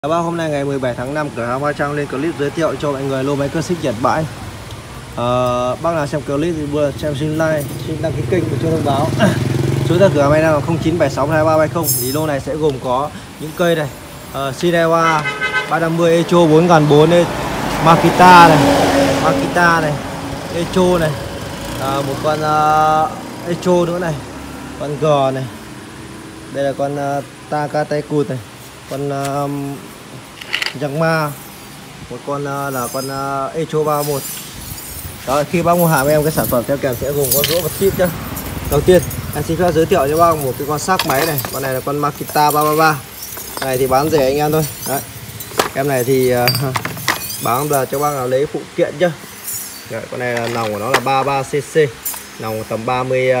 Bác hôm nay ngày 17 tháng 5 cửa hàng Hoa Trang lên clip giới thiệu cho mọi người lô máy cưa xích Nhật bãi. Bác nào xem clip thì vừa xem xin like, xin đăng ký kênh của chuông thông báo. Số điện cửa hàng này là 09762370. Thì lô này sẽ gồm có những cây này, Shinewa 350 Echo 4004 này, Makita này, Echo này, một con Echo nữa này, con G này. Đây là con Taka tay cụt này, con Yamaha, một con là con Echo 31. Đó, khi bác mua hàng với em cái sản phẩm theo kèm sẽ gồm có rũa và tip nhá. Đầu tiên em xin phép giới thiệu cho bác một cái con xác máy này, con này là con Makita 333. Cái này thì bán rẻ anh em thôi. Đấy. Em này thì bán giờ cho bác nào lấy phụ kiện chứ. Đấy, con này là nòng của nó là 33cc, nòng tầm 30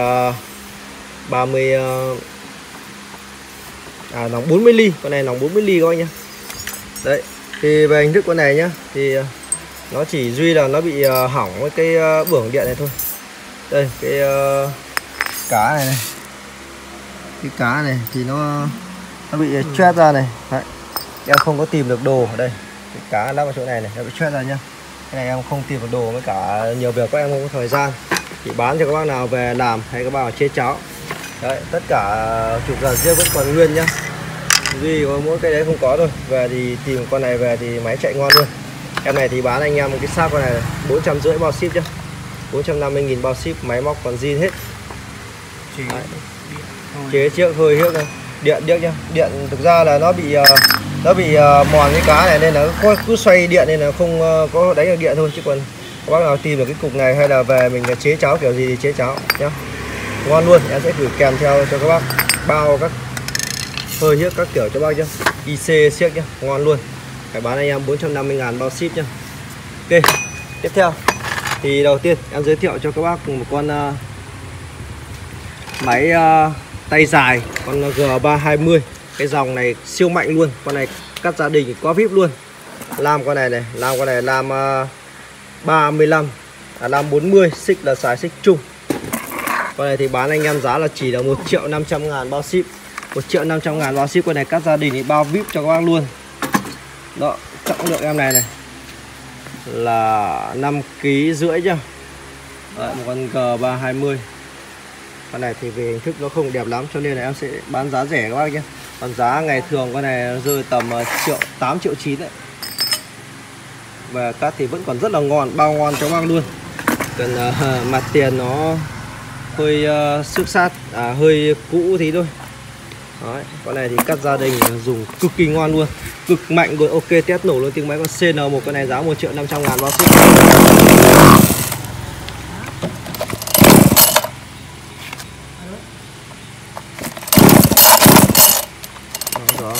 nòng 40 ly, con này nòng 40 ly các anh nhá. Đấy, thì về hình thức con này nhá, thì nó chỉ duy là nó bị hỏng với cái bưởng điện này thôi. Đây, cái cá này, cái cá này thì nó bị choét ra này. Đấy, em không có tìm được đồ ở đây, cái cá lắp vào chỗ này này, nó bị choét ra nhá. Cái này em không tìm được đồ, với cả nhiều việc các em không có thời gian, chỉ bán cho các bác nào về làm hay các bác nào chế cháo. Đấy, tất cả trục dàn riêng vẫn còn nguyên nhá, duy có mỗi cái đấy không có thôi. Về thì tìm con này về thì máy chạy ngon luôn. Em này thì bán anh em một cái xác con này 450 bao ship nhá, 450.000 bao ship, máy móc còn zin hết. Chế trước hơi hiếc này, điện điếc nhá. Điện thực ra là nó bị mòn cái cá này nên là cứ xoay điện nên là không có đánh được điện thôi, chứ còn các bác nào tìm được cái cục này hay là về mình chế cháo kiểu gì thì chế cháo nhá, ngon luôn. Em sẽ gửi kèm theo cho các bác bao các hơi hiếc các kiểu cho bác nhá, IC siếc nhá, ngon luôn. Phải bán anh em 450.000 bao ship nhá. Ok, tiếp theo thì đầu tiên em giới thiệu cho các bác một con máy tay dài, con G320. Cái dòng này siêu mạnh luôn, con này cắt gia đình quá vip luôn. Lam con này này, lam 35, lam 40, xích là xài xích chung. Con này thì bán anh em giá là chỉ là 1.500.000 bao ship, 1.500.000 bao ship. Con này cắt gia đình thì bao vip cho các bác luôn. Đó, trọng lượng em này là 5,5 kg nhá. Đấy, một con G320. Con này thì về hình thức nó không đẹp lắm cho nên là em sẽ bán giá rẻ các bác nhé. Còn giá ngày thường con này rơi tầm 8 triệu 9 đấy. Và cắt thì vẫn còn rất là ngon, bao ngon cho các bác luôn. Còn mặt tiền nó hơi xước sát, hơi cũ tí thôi. Đấy, con này thì cắt gia đình dùng cực kỳ ngon luôn, cực mạnh rồi. Ok, test nổ luôn tiếng máy con CN1. Con này giá 1.500.000 bao ship. Đó.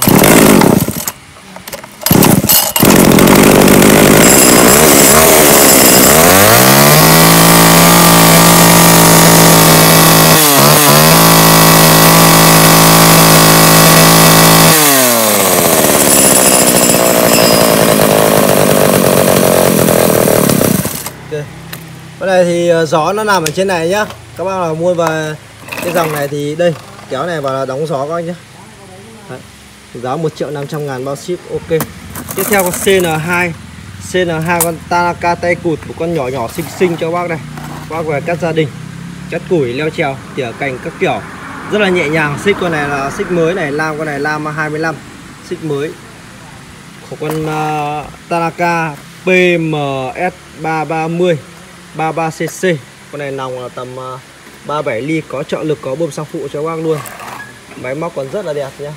Cái này thì gió nó nằm ở trên này nhá. Các bác nào mua vào cái dòng này thì đây, kéo này vào là đóng gió các anh nhé. Đấy, giá 1.500.000 bao ship. Ok. Tiếp theo con CN2 con Tanaka tay cụt, một con nhỏ nhỏ xinh xinh cho bác này. Bác về cắt gia đình, cắt củi, leo trèo, tỉa cành các kiểu rất là nhẹ nhàng. Xích con này là xích mới này, lam con này lam 25, xích mới. Của con Tanaka PMS 330 33cc. Con này nòng là tầm 37 ly, có trợ lực, có bơm xăng phụ cho bác luôn. Máy móc còn rất là đẹp nhá.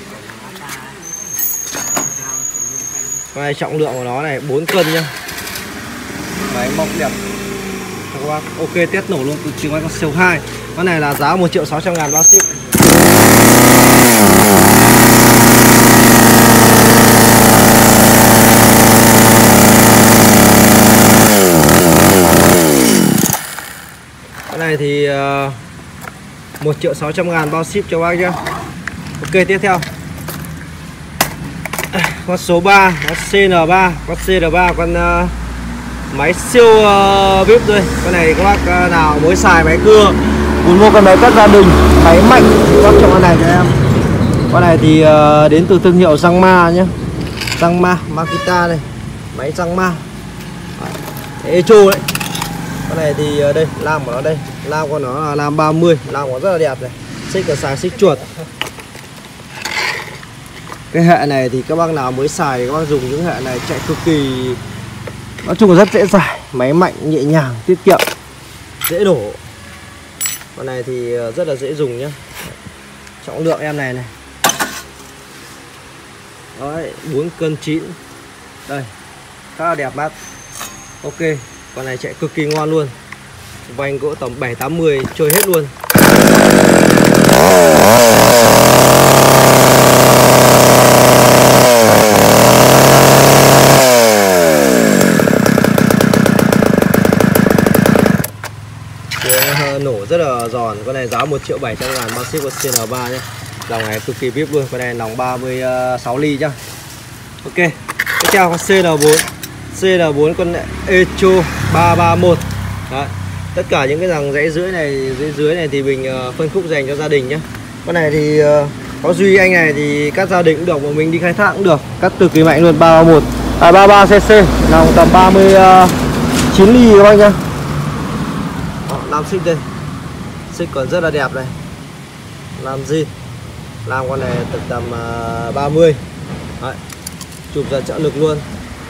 Con này trọng lượng của nó này 4 cân nhá. Máy móc đẹp cho các bác. Ok, test nổ luôn từ chiếc máy con siêu 2. Con này là giá 1.600.000 bao ship. Này thì 1.600.000 bao ship cho bác nhá. Ok, tiếp theo con số 3, con CN3, con máy siêu vip rồi. Con này các bác nào mới xài máy cưa, muốn mua con máy cắt gia đình, máy mạnh thì bác chọn con này cho em. Con này thì đến từ thương hiệu Yamaha nhé. Răng ma Makita đây, máy răng ma Echo đấy. Con này thì đây lam của nó đây, lam của nó là lam 30, lam của nó rất là đẹp này, xích là xài xích chuột. Cái hệ này thì các bác nào mới xài thì các bác dùng những hệ này chạy cực kỳ, nói chung là rất dễ xài, máy mạnh, nhẹ nhàng, tiết kiệm, dễ đổ. Con này thì rất là dễ dùng nhá. Trọng lượng em này này, đấy, 4 cân 9. Đây, khá là đẹp mắt. Ok, con này chạy cực kỳ ngon luôn. Vành gỗ tầm 7-80 trôi hết luôn. Nổ rất là giòn. Con này giá 1.700.000 bao ship của CN3 nhé. Dòng này cực kỳ VIP luôn. Con này nòng 36 ly nhá. Ok, tiếp theo con CN4. CN4 con Echo 331. Đấy. Tất cả những cái dòng dãy dưới này thì mình phân khúc dành cho gia đình nhé. Con này thì có duy anh này thì cắt gia đình cũng được, mà mình đi khai thác cũng được. Cắt cực kỳ mạnh luôn, 331 33cc, nòng tầm 39 ly các bác nhá. Làm xích đây, xích còn rất là đẹp này, làm zin, làm con này tầm 30. Đấy. Chụp ra trợ lực luôn,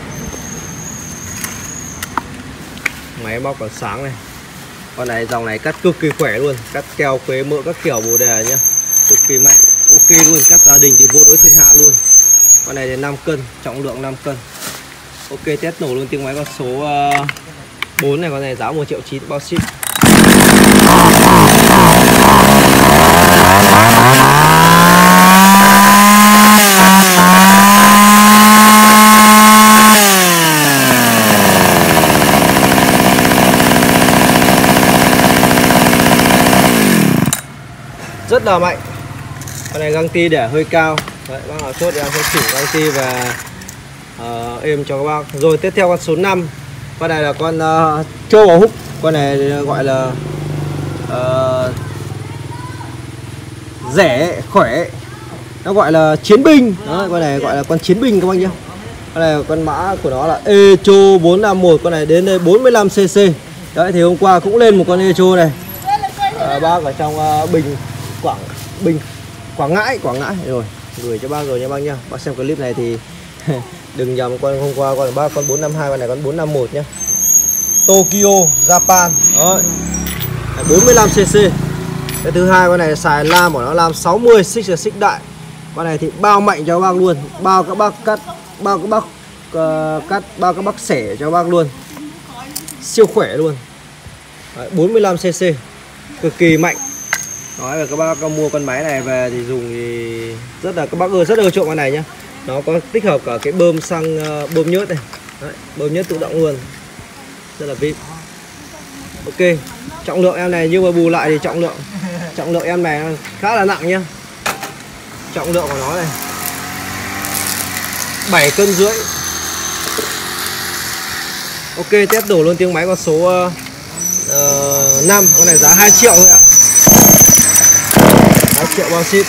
máy móc còn sáng này. Con này dòng này cắt cực kỳ khỏe luôn, cắt keo quế mỡ các kiểu bồ đề nhá, cực kỳ mạnh, ok luôn. Cắt gia đình thì vô đối thiên hạ luôn. Con này thì 5 cân, trọng lượng 5 cân. Ok, test nổ luôn tiếng máy con số 4 này. Con này giá 1.900.000 bao ship. Rất là mạnh. Con này găng ti để hơi cao. Đấy, bác nào chốt thì em sẽ chỉnh găng ti và êm cho các bác. Rồi tiếp theo con số 5. Con này là con trâu bò húc. Con này gọi là rẻ khỏe, nó gọi là chiến binh. Đó, con này gọi là con chiến binh các bác nhé. Con này con mã của nó là Echo 451. Con này đến đây 45cc. Đấy, thì hôm qua cũng lên một con Echo này, bác ở trong Quảng Ngãi rồi, gửi cho bác rồi nha bác nhá. Bác xem clip này thì đừng nhầm con hôm qua con bác con 452, con này con 451 nhá. Tokyo Japan. Đấy, 45cc. Cái thứ hai con này xài lam của nó lam 60, xích là xích đại. Con này thì bao mạnh cho các bác luôn, bao các bác cắt, bao các bác xẻ cho các bác luôn, siêu khỏe luôn. Đấy, 45cc, cực kỳ mạnh. Nói là các bác có mua con máy này về thì dùng thì rất là, các bác ưa, rất ưa chuộng con này nhá. Nó có tích hợp cả cái bơm xăng, bơm nhớt này. Đấy, bơm nhớt tự động luôn, rất là vip. Ok, trọng lượng em này nhưng mà bù lại thì trọng lượng em này khá là nặng nhá. Trọng lượng của nó này 7 cân rưỡi. Ok, test đổ luôn tiếng máy con số 5. Con này giá 2 triệu thôi ạ. 2 triệu bao ship.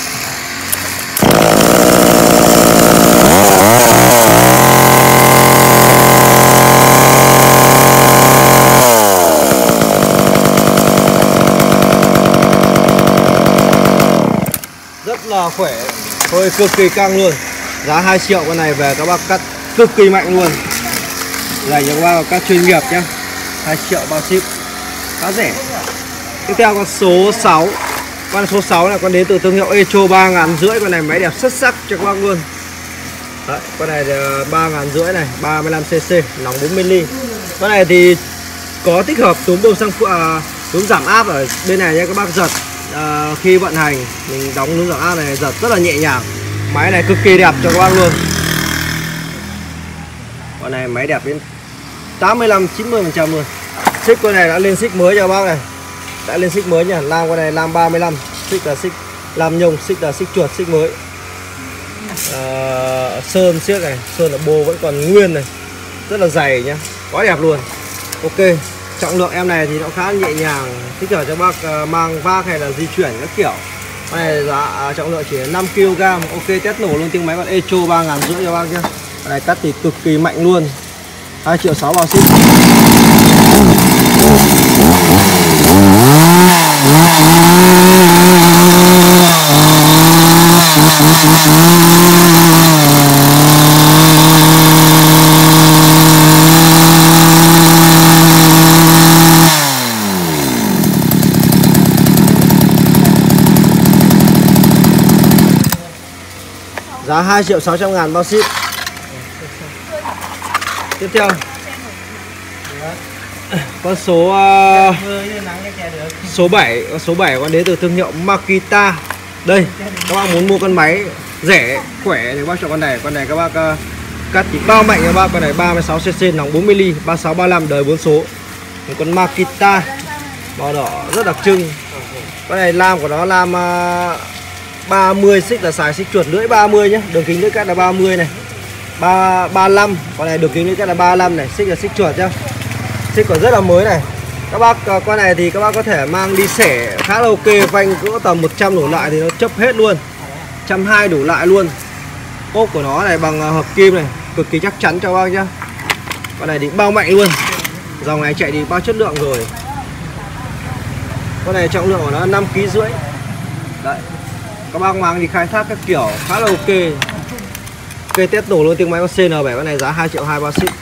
Rất là khỏe, thôi cực kỳ căng luôn. Giá 2 triệu con này về các bác cắt cực kỳ mạnh luôn, dành cho các bác các chuyên nghiệp nhé. 2 triệu bao ship, khá rẻ. Tiếp theo con số 6. Con số 6 là con đến từ thương hiệu Echo 3.500. Con này máy đẹp xuất sắc cho các bác luôn. Đấy, con này 3.500 này, 35cc, nòng 40mm. Con này thì có tích hợp túm bơm xăng, túm giảm áp ở bên này nha các bác. Giật khi vận hành mình đóng núm giảm áp này, giật rất là nhẹ nhàng. Máy này cực kỳ đẹp cho các bác luôn. Con này máy đẹp đến 85-90% luôn. Xích con này đã lên xích mới cho các bác này, đã lên xích mới nha. Lam con này lam 35, xích là xích lam nhông, xích là xích chuột, xích mới. Sơn siếc này, sơn là bô vẫn còn nguyên này, rất là dày nhá, quá đẹp luôn. Ok, trọng lượng em này thì nó khá nhẹ nhàng, thích hợp cho bác mang vác hay là di chuyển các kiểu. Con này giá trọng lượng chỉ 5 kg. Ok, test nổ luôn tiếng máy con Echo 3.500 cho bác nhá. Con này cắt thì cực kỳ mạnh luôn. 2,6 triệu bao ship. Giá 2.600.000 bao ship. Tiếp theo con số 7 con đến từ thương hiệu Makita. Đây, các bác muốn mua con máy rẻ khỏe thì các bác chọn con này. Con này các bác cắt thì bao mạnh các bác. Con này 36cc nòng 40mm 3635 đời 4 số. Một con Makita màu đỏ rất đặc trưng. Con này lam của nó lam 30, xích là xài xích chuột lưỡi 30 nhé. Đường kính lưỡi cắt là 30 này. 35. Con này đường kính lưỡi cắt là 35 này, xích là xích chuột nhá. Xích còn rất là mới này. Các bác con này thì các bác có thể mang đi xẻ khá là ok, phanh cỡ tầm 100 đổ lại thì nó chấp hết luôn. 120 đổ lại luôn. Cốp của nó này bằng hợp kim này, cực kỳ chắc chắn cho bác nhá. Con này thì bao mạnh luôn. Dòng này chạy thì bao chất lượng rồi. Con này trọng lượng của nó 5,5 kg. Đấy. Các bác mang đi khai thác các kiểu khá là ok. Ok, test nổ luôn tiếng máy con CN7. Con này giá 2,2 triệu bao ship.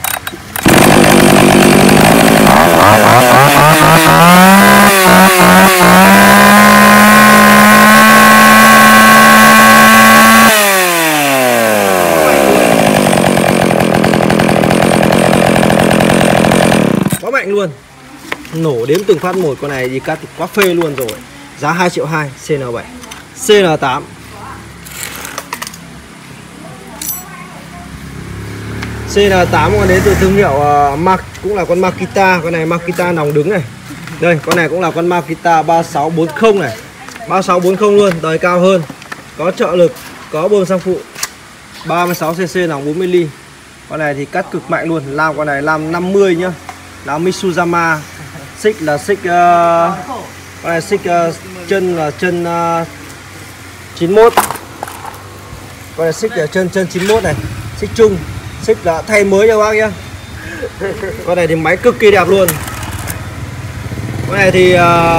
Quá mạnh luôn. Nổ đếm từng phát một. Con này thì cắt thì quá phê luôn rồi. Giá 2,2 triệu CN7. CN8. CN8 con đến từ thương hiệu cũng là con Makita. Con này Makita nòng đứng này. Đây, con này cũng là con Makita 3640 này. 3640 luôn, đời cao hơn. Có trợ lực, có bơm xăng phụ. 36cc nòng 40mm. Con này thì cắt cực mạnh luôn. Lam con này lam 50 nhá. Lam Mitsuzama. Xích là xích con này xích chân là chân 91. Con này xích là chân 91 này. Xích chung. Xích là thay mới cho bác nhá. Con này thì máy cực kỳ đẹp luôn. Con này thì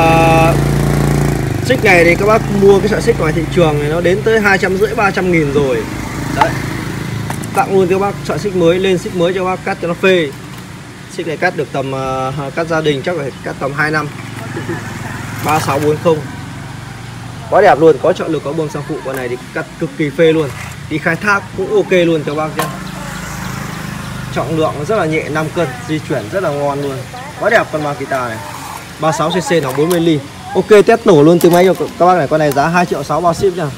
xích này thì các bác mua cái sợi xích ngoài thị trường này nó đến tới 250-300 nghìn rồi. Đấy. Tặng luôn cho bác sợi xích mới, lên xích mới cho bác cắt cho nó phê. Xích này cắt được tầm cắt gia đình chắc phải cắt tầm 2 năm. 3640. Quá đẹp luôn, có trợ lực, có bơm xăng phụ. Con này thì cắt cực kỳ phê luôn. Đi khai thác cũng ok luôn cho bác nhá. Trọng lượng rất là nhẹ, 5 cân, di chuyển rất là ngon luôn. Quá đẹp con Makita này. 36cc nòng 40mm. Ok, test nổ luôn tiếng máy cho các bác này. Con này giá 2,6 triệu bao ship nha.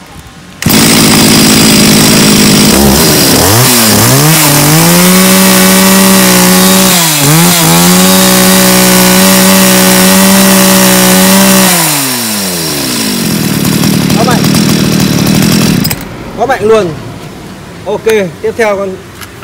Quá mạnh. Quá mạnh luôn. Ok, tiếp theo con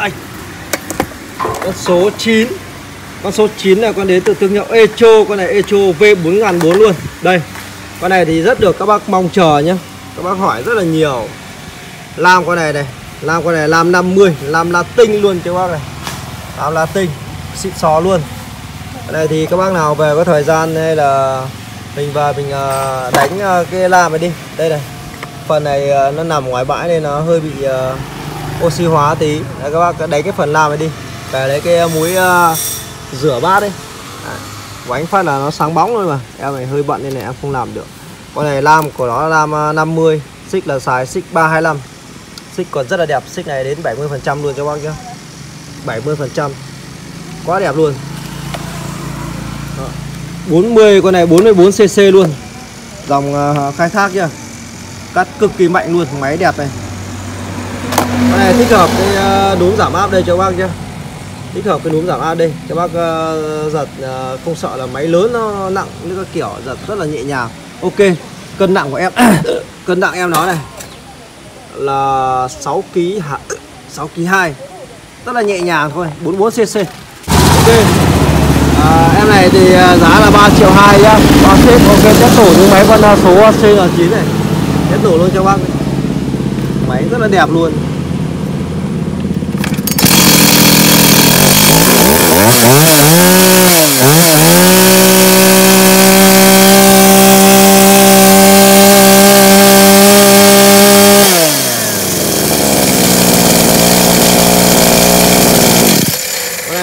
số 9. Con số 9 là con đến từ thương hiệu Echo. Con này Echo V4004 luôn. Đây. Con này thì rất được các bác mong chờ nhé. Các bác hỏi rất là nhiều. Lam con này này. Lam con này lam 50. Lam Latin luôn cho bác này. Lam Latin. Xịn xò luôn. Cái này thì các bác nào về có thời gian hay là mình vào mình đánh cái lam này đi. Đây này. Phần này nó nằm ngoài bãi nên nó hơi bị oxy hóa tí. Đấy, các bác đánh cái phần lam này đi. Về lấy cái muối rửa bát đấy. Đánh phát là nó sáng bóng thôi mà. Em này hơi bận nên này em không làm được. Con này lam của nó là lam 50. Xích là xài xích 325. Xích còn rất là đẹp. Xích này đến 70% luôn cho bác nhá. 70%. Quá đẹp luôn. Đó. 40, con này 44cc luôn. Dòng khai thác nhá. Cắt cực kỳ mạnh luôn. Máy đẹp này. Con này thích hợp cái đốm giảm áp đây cho bác nhá. Thích hợp cái núm giảm áp đây cho bác giật không sợ là máy lớn nó nặng như các kiểu, giật rất là nhẹ nhàng. Ok, cân nặng của em cân nặng em nó này là 6 kg 2, rất là nhẹ nhàng thôi, 44cc. Ok, em này thì giá là 3,2 triệu nhá. Ok, test nổ những máy con số CN9 này, test nổ luôn cho bác. Máy rất là đẹp luôn.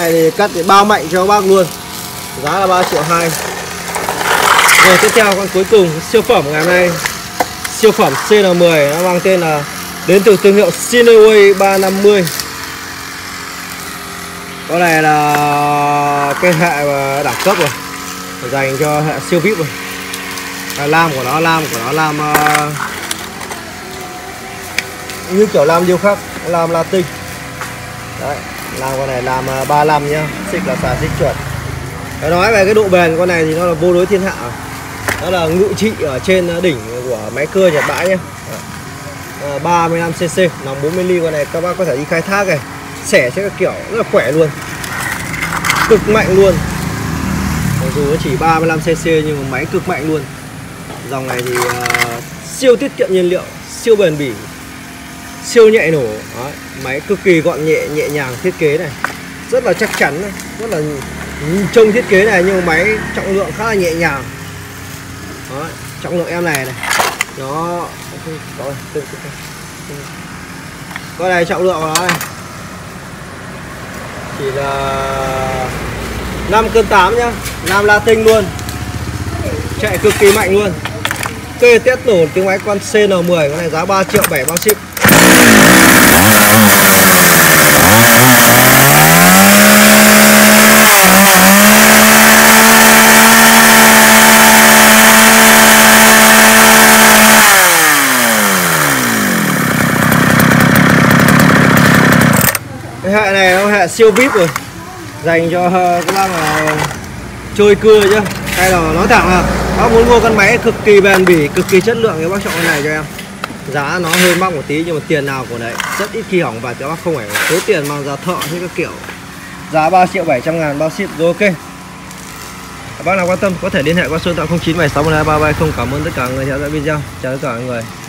này thì cắt thì bao mạnh cho các bác luôn. Giá là 3,2 triệu. Rồi tiếp theo con cuối cùng siêu phẩm ngày hôm nay, siêu phẩm CN10, nó mang tên là đến từ thương hiệu Cineway 350. Con này là cái hệ đẳng cấp rồi, dành cho hệ siêu VIP rồi. Lam của nó lam như kiểu lam điêu khắc, lam Latin. Đấy, làm con này làm 35 nhá, xích là xài xích chuẩn. Để nói về cái độ bền con này thì nó là vô đối thiên hạ. Đó là ngự trị ở trên đỉnh của máy cưa Nhật bãi nhá. 35cc, nòng 40mm. Con này các bác có thể đi khai thác này, xẻ cho các kiểu rất là khỏe luôn, cực mạnh luôn. Mặc dù nó chỉ 35cc nhưng mà máy cực mạnh luôn. Dòng này thì siêu tiết kiệm nhiên liệu, siêu bền bỉ, siêu nhạy nổ. Đấy, máy cực kỳ gọn nhẹ nhàng, thiết kế này rất là chắc chắn, rất là trông thiết kế này, nhưng mà máy trọng lượng khá là nhẹ nhàng. Đấy, trọng lượng em này nó con này trọng lượng của nó này chỉ là 5,8 cân nhá, Nam Latin luôn, chạy cực kỳ mạnh luôn. Kê test nổ tiếng máy con CN10, con này giá 3,7 triệu bao ship. Cái hệ này nó hệ siêu VIP rồi, dành cho các bác là chơi cưa chứ, hay là nói thẳng là bác muốn mua con máy cực kỳ bền bỉ, cực kỳ chất lượng thì bác chọn con này cho em. Giá nó hơi mắc một tí nhưng mà tiền nào của đấy, rất ít khi hỏng và các bác không phải số tiền mang ra thợ hay các kiểu. Giá 3,7 triệu bao ship rồi, ok. Các bác nào quan tâm có thể liên hệ qua số điện thoại 0976123320. Cảm ơn tất cả người theo dõi video, chào tất cả mọi người.